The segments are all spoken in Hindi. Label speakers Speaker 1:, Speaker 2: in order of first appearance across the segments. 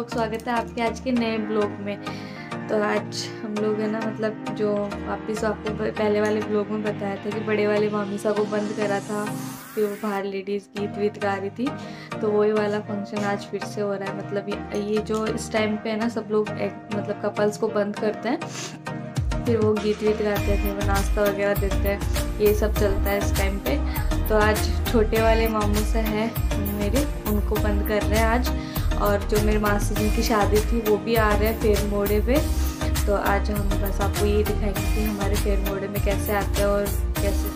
Speaker 1: स्वागत है आपके आज के नए ब्लॉग में। तो आज हम लोग है ना, मतलब जो वापस आपको पहले वाले ब्लॉग में बताया था कि बड़े वाले मामीसा को बंद करा था, फिर वो बाहर लेडीज़ गीत वीत गा रही थी, तो वही वाला फंक्शन आज फिर से हो रहा है। मतलब ये जो इस टाइम पे है ना, सब लोग मतलब कपल्स को बंद करते हैं, फिर वो गीत वीत गाते हैं, वो नाश्ता वगैरह देते हैं, ये सब चलता है इस टाइम पे। तो आज छोटे वाले मामू से हैं मेरे, उनको बंद कर रहे हैं आज। और जो मेरे मासी जी की शादी थी वो भी आ रहे हैं फेर मोड़े पे। तो आज हम बस आपको ये दिखाएंगे कि हमारे फेर मोड़े में कैसे आते हैं और कैसे।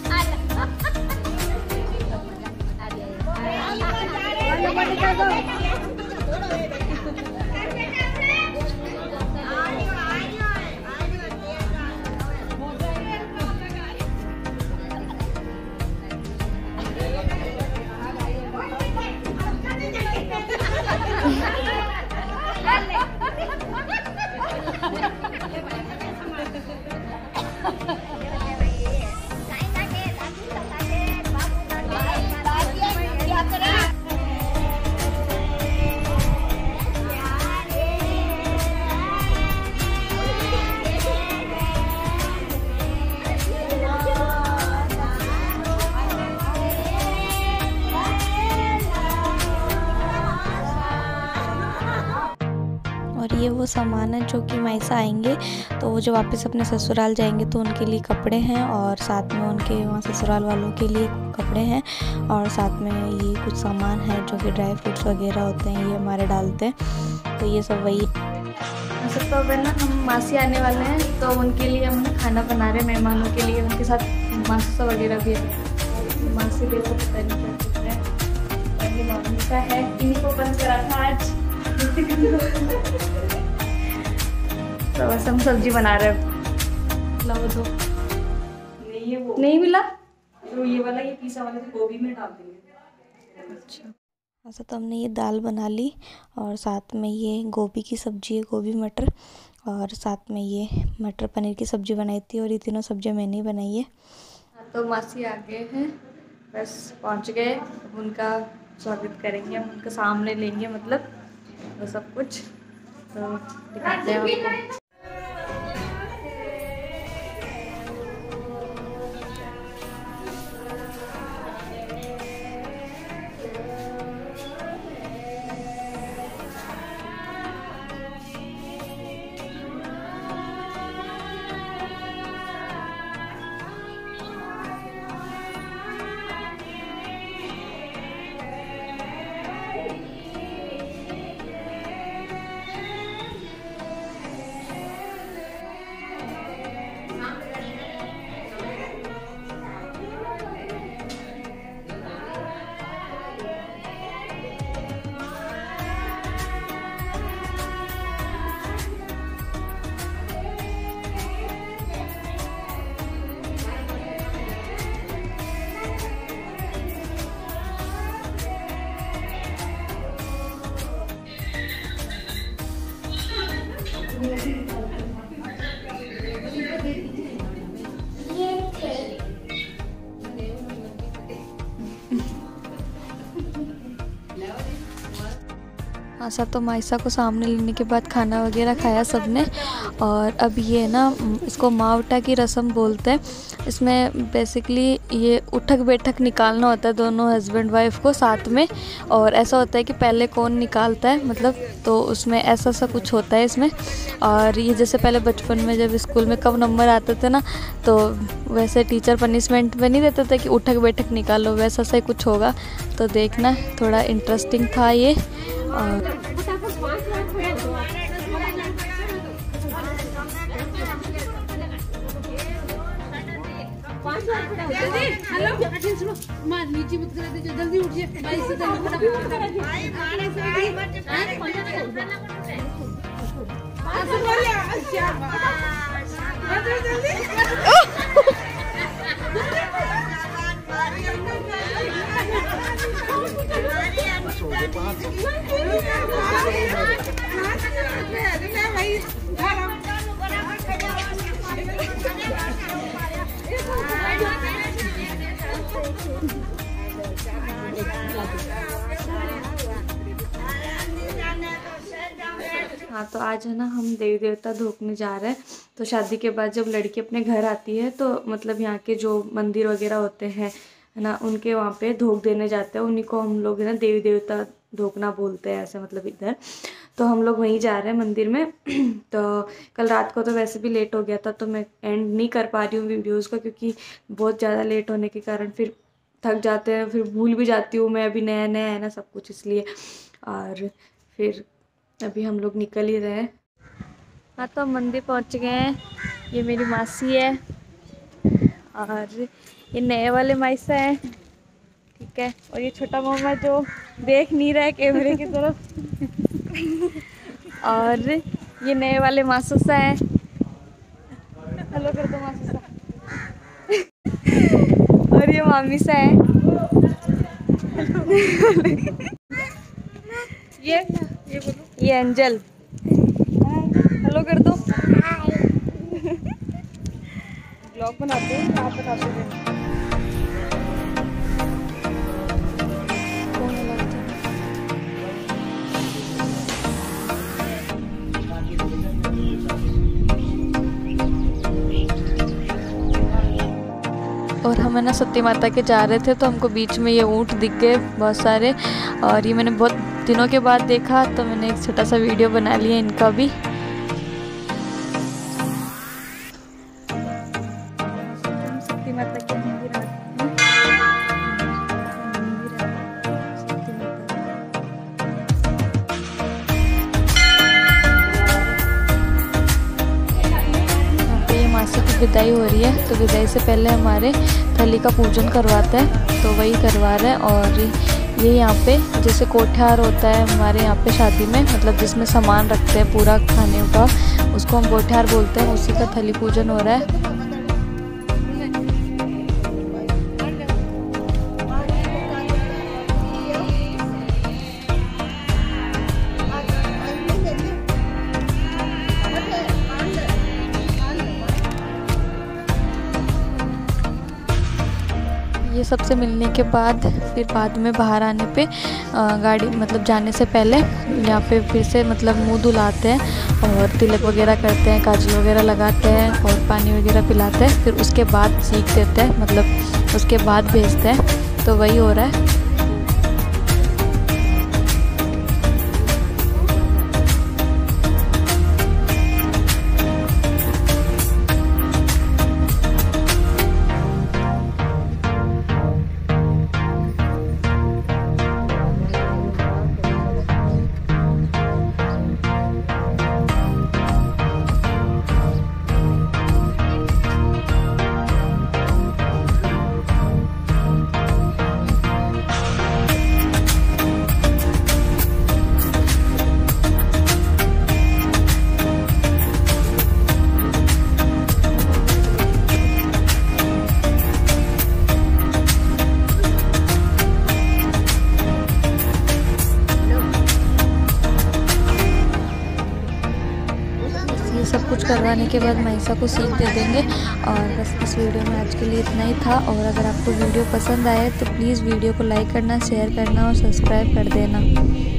Speaker 2: और ये वो सामान है जो कि मायसा आएंगे तो वो जो वापस अपने ससुराल जाएंगे तो उनके लिए कपड़े हैं, और साथ में उनके वहाँ ससुराल वालों के लिए कपड़े हैं, और साथ में ये कुछ सामान है जो कि ड्राई फ्रूट्स वगैरह होते हैं, ये हमारे डालते हैं। तो ये सब वही
Speaker 1: तो अब ना हम मासी आने वाले हैं, तो उनके लिए हम खाना बना रहे हैं मेहमानों के लिए। उनके साथ मासा वगैरह भी है, मासी भी सब पता नहीं क्या कुछ है। और ये मामीसा है, इन्हीं को बंद करा था आज। तो बस हम सब्जी बना रहे हैं। लाओ दो। नहीं मिला
Speaker 3: तो ये वाला, ये पिसा वाला तो गोभी में डाल देंगे।
Speaker 1: अच्छा,
Speaker 2: ऐसा तो हमने ये दाल बना ली, और साथ में ये गोभी की सब्ज़ी है, गोभी मटर, और साथ में ये मटर पनीर की सब्ज़ी बनाई थी, और ये तीनों सब्जियां मैंने ही बनाई है।
Speaker 1: तो मासी आ गए हैं, बस पहुंच गए। अब उनका स्वागत करेंगे, हम उनके सामने लेंगे, मतलब वो सब कुछ तो दिखाते हैं आपको।
Speaker 2: ऐसा तो मायसा को सामने लेने के बाद खाना वगैरह खाया सबने। और अब ये ना, इसको मावटा की रस्म बोलते हैं। इसमें बेसिकली ये उठक बैठक निकालना होता है दोनों हस्बैंड वाइफ को साथ में। और ऐसा होता है कि पहले कौन निकालता है, मतलब तो उसमें ऐसा सा कुछ होता है इसमें। और ये जैसे पहले बचपन में जब स्कूल में कम नंबर आते थे ना, तो वैसे टीचर पनिशमेंट में नहीं देते थे कि उठक बैठक निकालो, वैसा सा ही कुछ होगा। तो देखना, थोड़ा इंटरेस्टिंग था ये। और
Speaker 3: नीचे मत कर दे, जल्दी उठिए।
Speaker 1: हाँ, तो आज है ना हम देवी देवता धोखने जा रहे हैं। तो शादी के बाद जब लड़की अपने घर आती है तो मतलब यहाँ के जो मंदिर वगैरह होते हैं है ना, उनके वहाँ पे धोख देने जाते हैं। उन्हीं को हम लोग है ना देवी देवता धोखना बोलते हैं ऐसे, मतलब इधर। तो हम लोग वहीं जा रहे हैं मंदिर में। तो कल रात को तो वैसे भी लेट हो गया था, तो मैं एंड नहीं कर पा रही हूँ वीडियोज़ का, क्योंकि बहुत ज़्यादा लेट होने के कारण फिर थक जाते हैं, फिर भूल भी जाती हूँ मैं, अभी नया नया है ना सब कुछ, इसलिए। और फिर अभी हम लोग निकल ही रहे हैं। हाँ, तो हम मंदिर पहुँच गए हैं। ये मेरी मासी है और ये नए वाले माइसा है, ठीक है। और ये छोटा मामा जो देख नहीं रहा है कैमरे की तरफ। और ये नए वाले मासूसा है। हेलो कर दो मासूसा। और ये मामी सा है। ये एंजल। हेलो कर दो। ब्लॉग बनाते हैं, आप बताते हैं।
Speaker 2: और हम है ना सती माता के जा रहे थे, तो हमको बीच में ये ऊँट दिख गए बहुत सारे, और ये मैंने बहुत दिनों के बाद देखा, तो मैंने एक छोटा सा वीडियो बना लिया इनका भी।
Speaker 1: सती माता के मंदिर
Speaker 2: मासी की विदाई हो रही है, तो विदाई से पहले हमारे थली का पूजन करवाते हैं, तो वही करवा रहे हैं। और ये यहाँ पे जैसे कोठ्यार होता है हमारे यहाँ पे शादी में, मतलब जिसमें सामान रखते हैं पूरा खाने का, उसको हम कोठ्यार बोलते हैं, उसी का थली पूजन हो रहा है। ये सबसे मिलने के बाद फिर बाद में बाहर आने पे गाड़ी मतलब जाने से पहले यहाँ पे फिर से मतलब मुंह धुलाते हैं और तिलक वगैरह करते हैं, काजल वगैरह लगाते हैं और पानी वगैरह पिलाते हैं। फिर उसके बाद सीख देते हैं, मतलब उसके बाद भेजते हैं। तो वही हो रहा है। सब कुछ करवाने के बाद माइसा को सीख दे देंगे। और बस इस वीडियो में आज के लिए इतना ही था। और अगर आपको वीडियो पसंद आए तो प्लीज़ वीडियो को लाइक करना, शेयर करना और सब्सक्राइब कर देना।